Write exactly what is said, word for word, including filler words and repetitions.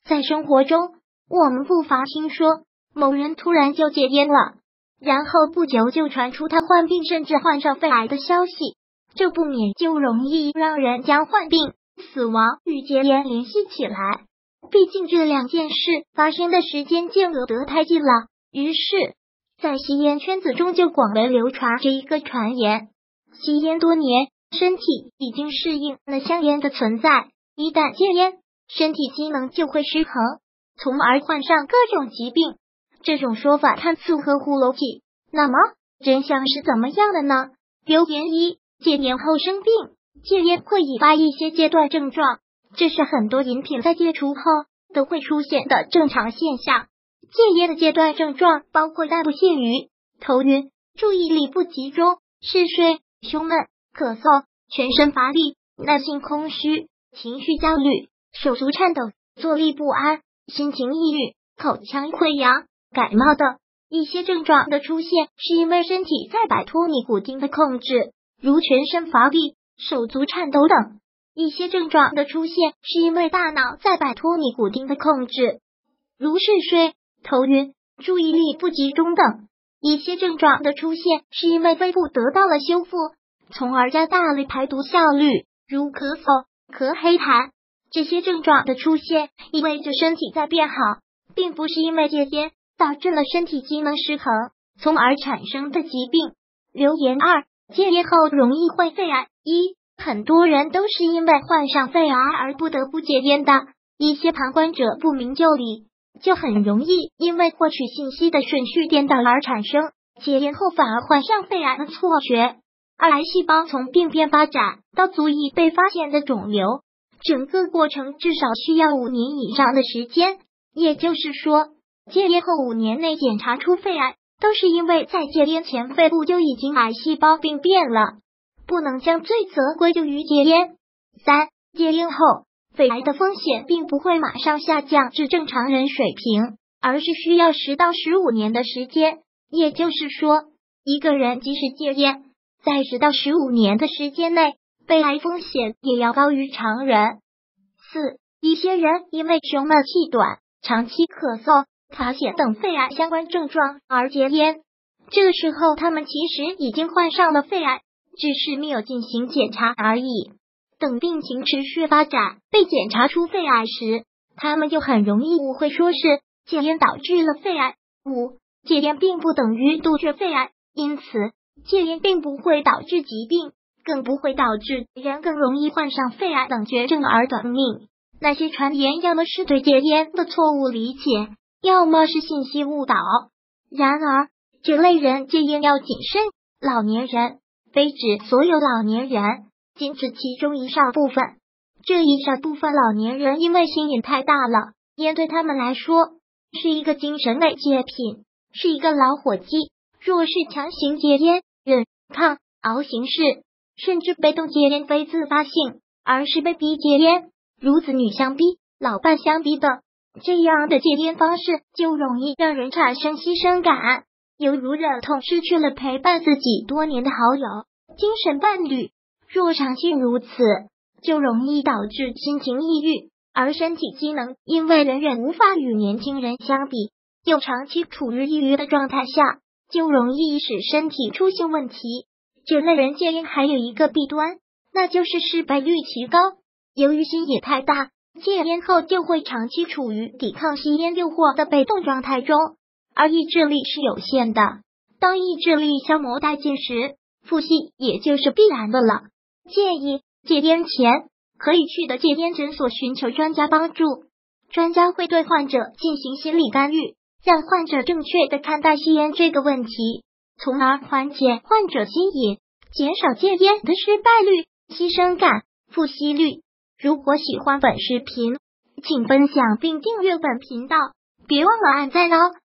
在生活中，我们不乏听说某人突然就戒烟了，然后不久就传出他患病甚至患上肺癌的消息，这不免就容易让人将患病、死亡与戒烟联系起来。毕竟这两件事发生的时间间隔得太近了，于是在吸烟圈子中就广为流传着一个传言：吸烟多年，身体已经适应了香烟的存在，一旦戒烟，身体机能就会失衡，从而患上各种疾病。这种说法看似合乎逻辑，那么真相是怎么样的呢？留言一：戒烟后生病，戒烟会引发一些戒断症状，这是很多饮品在戒除后都会出现的正常现象。戒烟的戒断症状包括但不限于头晕、注意力不集中、嗜睡、胸闷、咳嗽、全身乏力、耐性空虚、情绪焦虑、手足颤抖、坐立不安、心情抑郁、口腔溃疡、感冒等。一些症状的出现是因为身体在摆脱尼古丁的控制，如全身乏力、手足颤抖等。一些症状的出现是因为大脑在摆脱尼古丁的控制，如嗜睡、头晕、注意力不集中等。一些症状的出现是因为肺部得到了修复，从而加大了排毒效率，如咳嗽、咳黑痰。这些症状的出现意味着身体在变好，并不是因为戒烟导致了身体机能失衡，从而产生的疾病。留言二：戒烟后容易患肺癌。一、很多人都是因为患上肺癌而不得不戒烟的，一些旁观者不明就里，就很容易因为获取信息的顺序颠倒而产生戒烟后反而患上肺癌的错觉。而癌细胞从病变发展到足以被发现的肿瘤，整个过程至少需要五年以上的时间，也就是说，戒烟后五年内检查出肺癌，都是因为在戒烟前肺部就已经癌细胞病变了，不能将罪责归咎于戒烟。三、戒烟后，肺癌的风险并不会马上下降至正常人水平，而是需要十到十五年的时间。也就是说，一个人即使戒烟，在十到十五年的时间内，肺癌风险也要高于常人。四、一些人因为胸闷气短、长期咳嗽、卡血等肺癌相关症状而戒烟，这个时候他们其实已经患上了肺癌，只是没有进行检查而已。等病情持续发展，被检查出肺癌时，他们就很容易误会说是戒烟导致了肺癌。五、戒烟并不等于杜绝肺癌，因此戒烟并不会导致疾病，更不会导致人更容易患上肺癌等绝症而短命。那些传言要么是对戒烟的错误理解，要么是信息误导。然而，这类人戒烟要谨慎，老年人非指所有老年人，仅指其中一少部分。这一少部分老年人因为心瘾太大了，烟对他们来说是一个精神类戒品，是一个老伙计。若是强行戒烟，忍抗熬形式，甚至被动戒烟非自发性，而是被逼戒烟，如子女相逼、老伴相逼的，这样的戒烟方式就容易让人产生牺牲感，犹如忍痛失去了陪伴自己多年的好友、精神伴侣。若长期如此，就容易导致心情抑郁，而身体机能因为人人无法与年轻人相比，又长期处于抑郁的状态下，就容易使身体出现问题。这类人戒烟还有一个弊端，那就是失败率极高。由于心瘾太大，戒烟后就会长期处于抵抗吸烟诱惑的被动状态中，而意志力是有限的。当意志力消磨殆尽时，复吸也就是必然的了。建议戒烟前可以去的戒烟诊所寻求专家帮助，专家会对患者进行心理干预，让患者正确的看待吸烟这个问题，从而缓解患者心瘾，减少戒烟的失败率、牺牲感、复吸率。如果喜欢本视频，请分享并订阅本频道，别忘了按赞哦。